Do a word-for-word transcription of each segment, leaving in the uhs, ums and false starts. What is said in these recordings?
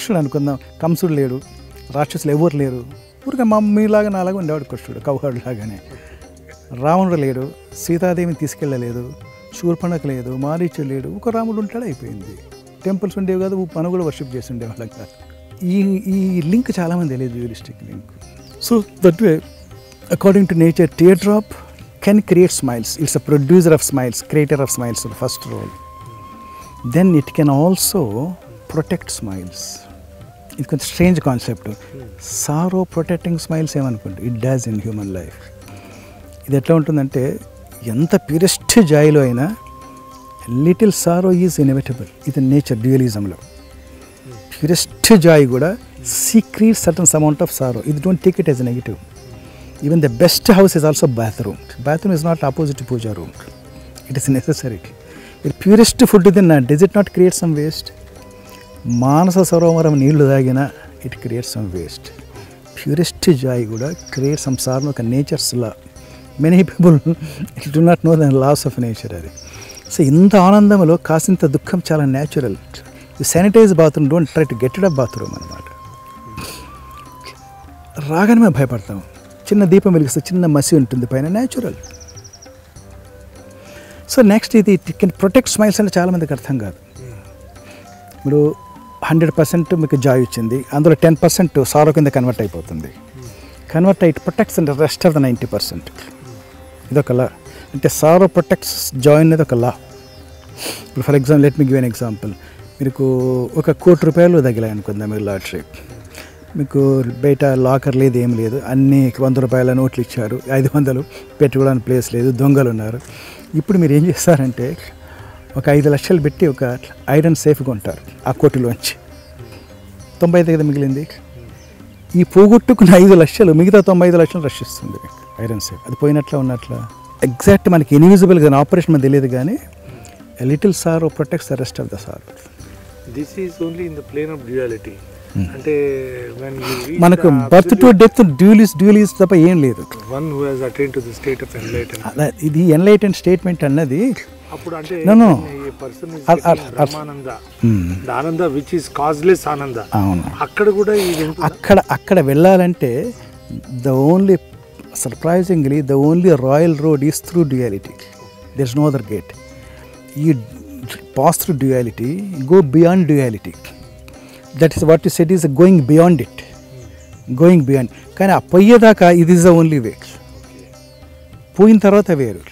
కృష్ణుడు అనుకుందాం, కంసుడు లేడు, రాక్షసులు ఎవరు లేరు, ఊరికే మా మీలాగా నాలాగా ఉండేవాడు కృష్ణుడు కౌహడు లాగానే. రావణుడు లేడు, సీతాదేవిని తీసుకెళ్ళలేదు, శూర్పణఖ లేదు, మారీచుడు లేడు, ఒక రాముడు ఉంటాడు, అయిపోయింది. టెంపుల్స్ ఉండేవి కాదు, మనం కూడా వర్షిప్ చేసి ఉండేవాళ్ళం కాదు. ఈ ఈ లింక్ చాలామంది తెలియదు, dualistic link. So that way according to nature tear drop can create smiles. It's a producer of smiles, creator of smiles first role. Then it can also protect smiles. ఇది కొంచెం strange concept. Sorrow protecting smiles ఏమనుకోండి, it does in human life. ఇది ఎట్లా ఉంటుందంటే, ఎంత purest జాయిలో అయినా little sorrow is inevitable. ఇది నేచర్ డ్యూయలిజంలో. ప్యూరెస్ట్ జాయ్ కూడా secret certain amount of sorrow. ఇది don't take it as a negative. Even the best house is also bathroom. Bathroom is not opposite to puja room. It is necessary. ఇది purest food తిన్నా does it not create some waste? Manasa Sarovaram నీళ్లు తాగినా it create some waste. Purest joy కూడా create some sorrow ఒక nature's law. Many people do not know the laws of nature. అది సో ఇంత ఆనందంలో కాసింత దుఃఖం చాలా natural. Sanitize bathroom, don't try to get it up bathroom అనమాట. రాగానే మేము భయపడతాం. చిన్న దీపం వెలిగిస్తే చిన్న మసి ఉంటుంది పైన, న్యాచురల్. సో నెక్స్ట్ ఇది ఇట్ కెన్ ప్రొటెక్ట్ స్మైల్స్ అంటే చాలామందికి అర్థం కాదు. ఇప్పుడు హండ్రెడ్ పర్సెంట్ మీకు జాయ్ ఇచ్చింది, అందులో టెన్ పర్సెంట్ సారో కింద కన్వర్ట్ అయిపోతుంది. కన్వర్ట్ అయి protects and rest of the ninety percent. ఇదొక లా. అంటే సారో ప్రొటెక్ట్స్ జాయ్ అనేది ఒక లా. ఇప్పుడు for example let me give an example. మీకు ఒక కోటి రూపాయలు తగిలాయి అనుకుందాం మీరు లాటరీ. మీకు బయట లాకర్ లేదు, ఏం లేదు, అన్నీ వంద రూపాయల నోట్లు ఇచ్చారు, ఐదు వందలు పెట్టుకోవడానికి ప్లేస్ లేదు, దొంగలు ఉన్నారు. ఇప్పుడు మీరు ఏం చేస్తారంటే ఒక ఐదు లక్షలు పెట్టి ఒక ఐరన్ సేఫ్ కొంటారు ఆ కోటిలోంచి. తొంభై ఐదు కదా మిగిలింది. ఈ పోగొట్టుకున్న ఐదు లక్షలు మిగతా తొంభై ఐదు లక్షలు రక్షిస్తుంది ఐరన్ సేఫ్. అది పోయినట్లా ఉన్నట్లా. ఎగ్జాక్ట్ మనకి ఇన్విజిబుల్ కానీ ఆపరేషన్ మనకు తెలియదు, కానీ little sorrow protects the rest of the sorrow. This is only in the plane of duality. అంటే మనకు birth to death dualist dualist తప్ప ఏం లేదు. One who has attained to the state of enlightenment. ఇది enlighten statement అన్నది అప్పుడు అంటే no person is brahmananda, the ananda which is causeless ananda. అవును. అక్కడ కూడా ఇది అక్కడ అక్కడ వెళ్ళాలంటే the only surprisingly the only royal road is through duality. There is no other gate. You pass through duality, go beyond duality. That is what you said is going beyond it, going beyond. కానీ ఆ పోయేదాకా ఇది is the only way. పోయిన తర్వాత వేరు.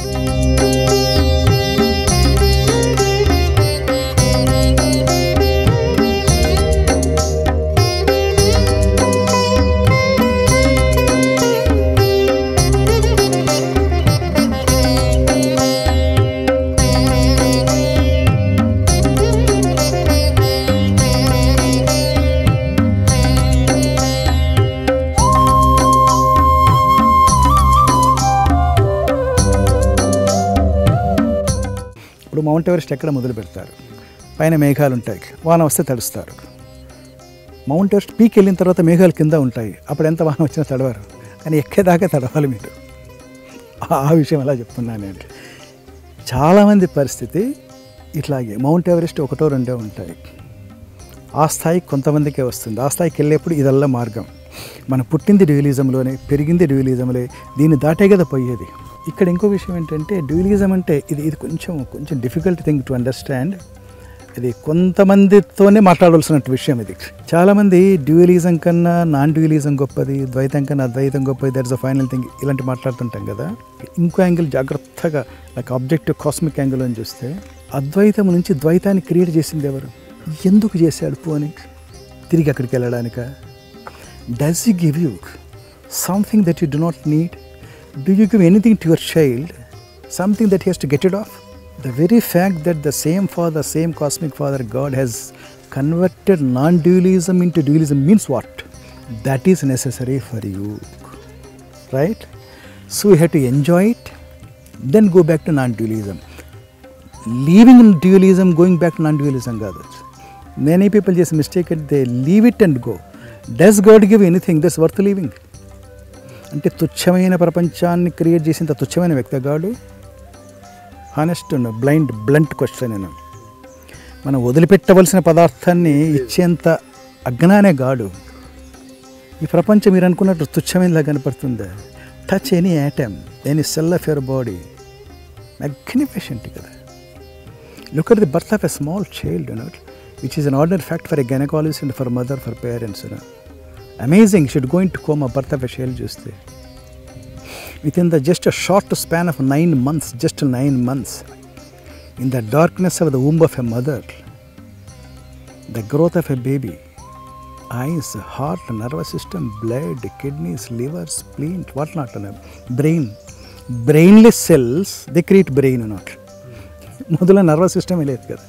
ఇప్పుడు mount Everest ఎక్కడ మొదలు పెడతారు? పైన మేఘాలు ఉంటాయి, వాన వస్తే తడుస్తారు. మౌంట్ ఎవరెస్ట్ పీక్ వెళ్ళిన తర్వాత మేఘాలు కింద ఉంటాయి, అప్పుడు ఎంత వాన వచ్చినా తడవారు, కానీ ఎక్కేదాకా తడవాలి మీరు. ఆ విషయం ఎలా చెప్తున్నాను అంటే, చాలామంది పరిస్థితి ఇట్లాగే. మౌంట్ ఎవరెస్ట్ ఒకటో రెండో ఉంటాయి, ఆ స్థాయికి కొంతమందికే వస్తుంది. ఆ స్థాయికి వెళ్ళేప్పుడు ఇదల్లా మార్గం. మనం పుట్టింది డ్యూయలిజంలోనే, పెరిగింది డ్యూయలిజంలో, దీన్ని దాటే కదా పోయేది. ఇక్కడ ఇంకో విషయం ఏంటంటే, డ్యూయలిజం అంటే ఇది ఇది కొంచెం కొంచెం డిఫికల్ట్ థింగ్ టు అండర్స్టాండ్. ఇది కొంతమందితోనే మాట్లాడవలసిన విషయం. ఇది చాలామంది డ్యూయలిజం కన్నా నాన్ డ్యూయలిజం గొప్పది, ద్వైతం కన్నా అద్వైతం గొప్పది, దట్స్ ద ఫైనల్ థింగ్, ఇలాంటి మాట్లాడుతుంటాం కదా. ఇంకో యాంగిల్ జాగ్రత్తగా లైక్ ఆబ్జెక్టివ్ కాస్మిక్ యాంగిల్ అని చూస్తే, అద్వైతం నుంచి ద్వైతాన్ని క్రియేట్ చేసింది ఎవరు? ఎందుకు చేశాడు పోని? తిరిగి అక్కడికి వెళ్ళడానిక? Does he give you something that you do not need? Do you give anything to your child, something that he has to get rid of? The very fact that the same Father, same cosmic Father, God has converted non-dualism into dualism means what? That is necessary for you, right? So you have to enjoy it, then go back to non-dualism. Leaving dualism, going back to non-dualism కాదు. Many people just mistake it, they leave it and go. Does God give anything that's worth living? అంటే తుచ్చమైన ప్రపంచాన్ని create చేసేంత తుచ్చమైన వ్యక్తి గాడు? Honest blind blunt question. నేను మనం వదిలిపెట్టవలసిన పదార్థాన్ని ఇచ్చేంత అజ్ఞానే గాడు. ఈ ప్రపంచం మీరు అనుకున్నట్టు తుచ్చమైనలా కనపడుతుందా? Touch any atom, any cell of your body, magnificent కదా. Look at the birth of a small child, you know, which is an ordinary fact for a gynaecologist and for mother, for parents. Amazing, should going to coma birth of a child చూస్తే within the just a short span of nine months, just nine months, in the darkness of the womb of a mother, the growth of a baby, eyes, heart, nervous system, blood, kidneys, liver, spleen, what not, brain, brainless cells, they create brain not. మొదల nervous system లేదు కదా.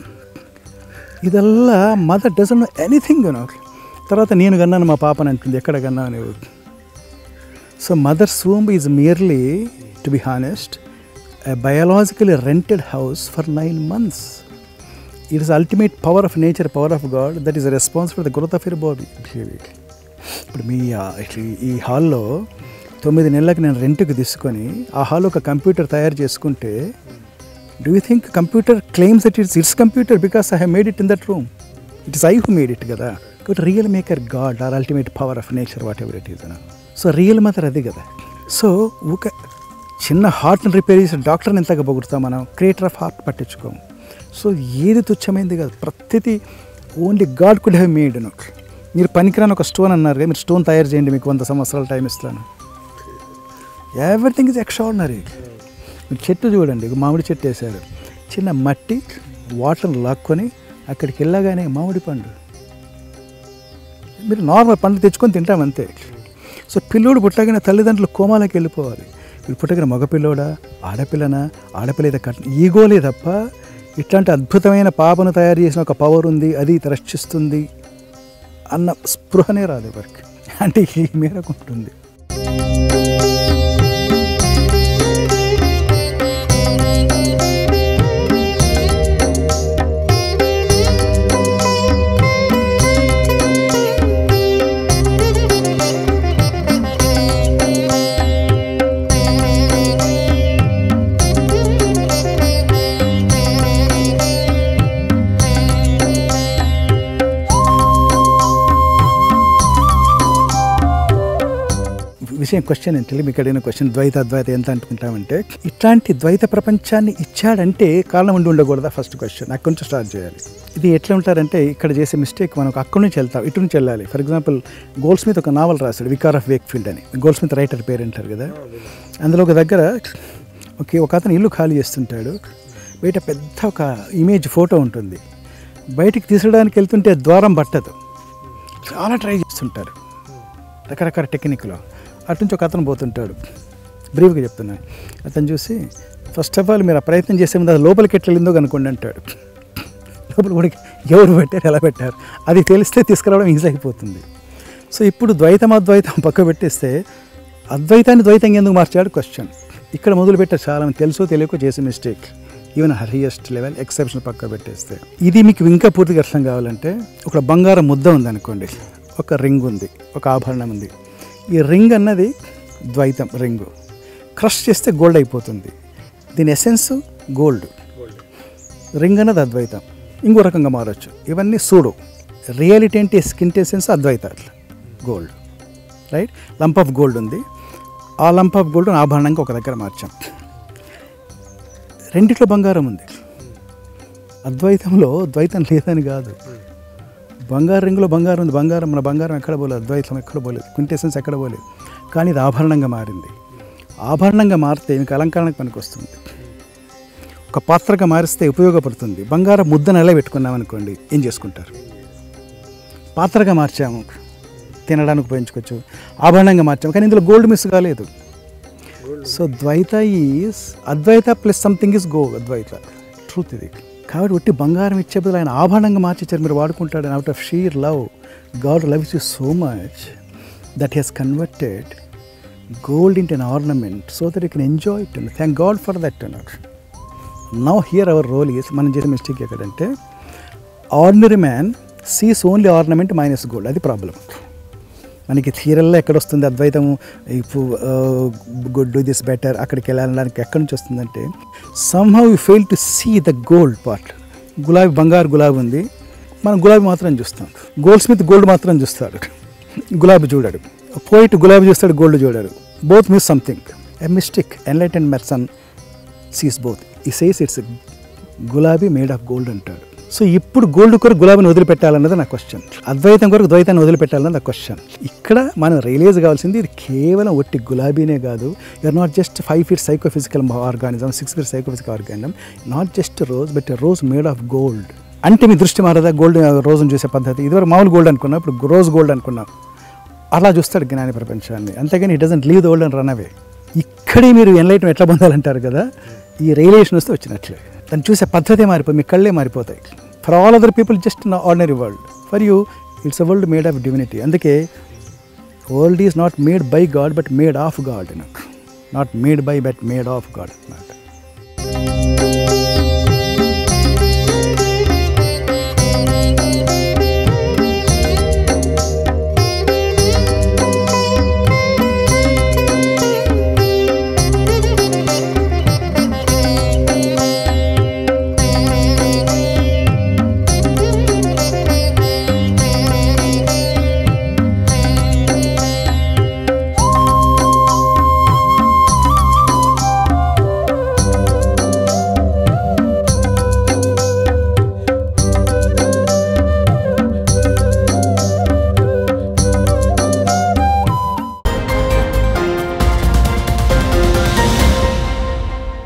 ఇదల్లా mother doesn't know anything you know. తర్వాత నేను కన్నాను మా పాపని అంటుంది, ఎక్కడ కన్నా అని. So mother's womb is merely, to be honest, a biologically rented house for nine months. It is ultimate power of nature, power of God that is responsible for the growth of your body. ఇప్పుడు మీ ఈ హాల్లో తొమ్మిది నెలలకు నేను రెంట్కి తీసుకొని ఆ హాల్లో ఒక కంప్యూటర్ తయారు చేసుకుంటే, do you think computer claims that it's it's computer because I have made it in that room? It is I who made it కదా. But real maker God or ultimate power of nature, whatever it is. So real mother అది కదా. So ఒక చిన్న హార్ట్ని repair చేసే డాక్టర్ని ఎంతగా పొగుడుతాం మనం, క్రియేటర్ ఆఫ్ హార్ట్ పట్టించుకోము. సో ఏది తుచ్చమైంది కాదు, ప్రతిదీ only God could have made. Note, మీరు పనికిరాని ఒక స్టోన్ అన్నారు, మీరు స్టోన్ తయారు చేయండి, మీకు వంద సంవత్సరాల టైం ఇస్తాను. Everything is extraordinary. మీరు చెట్టు చూడండి, మామిడి చెట్టు వేశారు, చిన్న మట్టి వాటర్ లాక్కొని అక్కడికి వెళ్ళగానే మామిడి పండు. మీరు నార్మల్ పండు తెచ్చుకొని తింటాం అంతే. సో పిల్లోడు పుట్టగానే తల్లిదండ్రులు కోమాలోకి వెళ్ళిపోవాలి. ఇప్పుడు పుట్టగిన మగపిల్లోడా, ఆడపిల్లనా, ఆడపిల్ల ఏదో కట్ ఈగోలే తప్ప ఇట్లాంటి అద్భుతమైన పాపను తయారు చేసిన ఒక పవర్ ఉంది, అది రక్షిస్తుంది అన్న స్పృహనే రాదు ఎవరికి. అంటే ఈ మేరకు ఉంటుంది. విషయం క్వశ్చన్ ఏంటంటే, మీకు అడిగిన క్వశ్చన్ ద్వైత అద్వైత ఎంత అనుకుంటామంటే, ఇట్లాంటి ద్వైత ప్రపంచాన్ని ఇచ్చాడంటే కారణం ఉండి ఉండకూడదా? ఫస్ట్ క్వశ్చన్ అక్కడి నుంచి స్టార్ట్ చేయాలి. ఇది ఎట్లా ఉంటారంటే, ఇక్కడ చేసే మిస్టేక్ మనకు అక్కడి నుంచి వెళ్తాం, ఇటు నుంచి వెళ్ళాలి. ఫర్ ఎగ్జాంపుల్ గోల్డ్ స్మిత్ ఒక నావల్ రాశాడు, వికార్ ఆఫ్ వేక్ఫీల్డ్ అని. గోల్డ్ స్మిత్ రైటర్ పేరు అంటారు కదా. అందులో ఒక దగ్గర ఓకే ఒక అతను ఇల్లు ఖాళీ చేస్తుంటాడు, బయట పెద్ద ఒక ఇమేజ్ ఫోటో ఉంటుంది. బయటికి తీసడానికి వెళ్తుంటే ద్వారం పట్టదు, చాలా ట్రై చేస్తుంటారు రకరకాల టెక్నిక్లో. అటు నుంచి ఒక అతను పోతుంటాడు, బ్రీఫ్గా చెప్తున్నాను. అతను చూసి, ఫస్ట్ ఆఫ్ ఆల్ మీరు ఆ ప్రయత్నం చేసే ముందు అది లోపలికి ఎట్లా వెళ్ళిందో కనుక్కోండి అంటాడు. లోపల కూడా ఎవరు పెట్టారు, ఎలా పెట్టారు అది తెలిస్తే తీసుకురావడం ఈజీ అయిపోతుంది. సో ఇప్పుడు ద్వైతం అద్వైతం పక్క పెట్టేస్తే అద్వైతాన్ని ద్వైతంగా ఎందుకు మార్చాడు క్వశ్చన్. ఇక్కడ మొదలు పెట్టారు చాలామంది, తెలుసో తెలియకో చేసే mistake. Even highest level exception పక్క పెట్టేస్తే. ఇది మీకు ఇంకా పూర్తిగా అర్థం కావాలంటే, ఒక బంగారం ముద్ద ఉందనుకోండి, ఒక రింగ్ ఉంది, ఒక ఆభరణం ఉంది. ఈ రింగ్ అన్నది ద్వైతం రింగు, క్రష్ చేస్తే గోల్డ్ అయిపోతుంది. దీని ఎసెన్స్ గోల్డ్, రింగ్ అన్నది అద్వైతం, ఇంకో రకంగా మారచ్చు. ఇవన్నీ సూడో. రియాలిటీ ఏంటి, స్కింటెసెన్స్ అద్వైత, అట్లా gold, right. Lump of gold ఉంది, ఆ లంప్ ఆఫ్ గోల్డ్ ఆభరణంగా ఒక దగ్గర మార్చాం. రెండిట్లో బంగారం ఉంది. అద్వైతంలో ద్వైతం లేదని కాదు, బంగారు రింగులో బంగారం ఉంది. బంగారం మన బంగారం ఎక్కడ పోలేదు, అద్వైతం ఎక్కడ పోలేదు, క్వింటెసెన్స్ ఎక్కడ పోలేదు. కానీ ఇది ఆభరణంగా మారింది. ఆభరణంగా మారితే మీకు అలంకరణకు పనికి వస్తుంది, ఒక పాత్రగా మారిస్తే ఉపయోగపడుతుంది. బంగారం ముద్దను ఎలా పెట్టుకున్నాం అనుకోండి, ఏం చేసుకుంటారు? పాత్రగా మార్చాము, తినడానికి ఉపయోగించుకోవచ్చు. ఆభరణంగా మార్చాము, కానీ ఇందులో గోల్డ్ మిస్ కాలేదు. So Dvaita is Advaita plus something is go Advaita, truth ఇది. కాబట్టి ఒట్టి బంగారం ఇచ్చే బదులు ఆయన ఆభరణంగా మార్చిచ్చారు, మీరు వాడుకుంటాడు. Out of sheer love, God loves you so much that he's converted gold into an ornament so that you can enjoy it. Thank God for that. Now here our role is, మనం చేసే mistake ఎక్కడంటే, ordinary man sees only ornament minus gold. అది problem. మనకి థియరీలో ఎక్కడొస్తుంది అద్వైతము, good do this better, అక్కడికి వెళ్ళడానికి ఎక్కడి నుంచి వస్తుందంటే, somehow you fail to see the gold part. గులాబీ బంగారు గులాబీ ఉంది, మనం గులాబీ మాత్రం చూస్తాం. గోల్డ్ స్మిత్ గోల్డ్ మాత్రం చూస్తాడు, గులాబీ చూడాడు. పోయిట్ గులాబీ చూస్తాడు, గోల్డ్ చూడాడు. Both means something. A mystic enlightened person sees both. He says it's gulabi made of gold అంటాడు. సో ఇప్పుడు గోల్డ్ కొరకు గులాబీని వదిలిపెట్టాలన్నది నా క్వశ్చన్, అద్వైతం కొరకు ద్వైతాన్ని వదిలిపెట్టాలన్నది నా క్వశ్చన్. ఇక్కడ మనం రియలైజ్ కావాల్సింది ఇది కేవలం ఒట్టి గులాబీనే కాదు. You're not just five feet psychophysical organism, six feet psychophysical organism, not just rose but a rose made of gold. అంటే మీ దృష్టి మారదా గోల్డ్ రోజును చూసే పద్ధతి? ఇదివరకు మామూలు గోల్డ్ అనుకున్నాం, ఇప్పుడు రోజ్ గోల్డ్ అనుకున్నాం. అలా చూస్తాడు జ్ఞాని ప్రపంచాన్ని, అంతేగాని it doesn't leave the world and run away. ఇక్కడే మీరు ఎన్లైట్మెంట్ ఎట్లా పొందాలంటారు కదా, ఈ రియలైజేషన్ వస్తే వచ్చినట్లే. దాన్ని చూసే పద్ధతే మారిపోయి మీ కళ్ళే మారిపోతాయి. For all other people just in ordinary world, for you it's a world made of divinity. అందుకే world is not made by God but made of God, not made by but made of God అన్నమాట.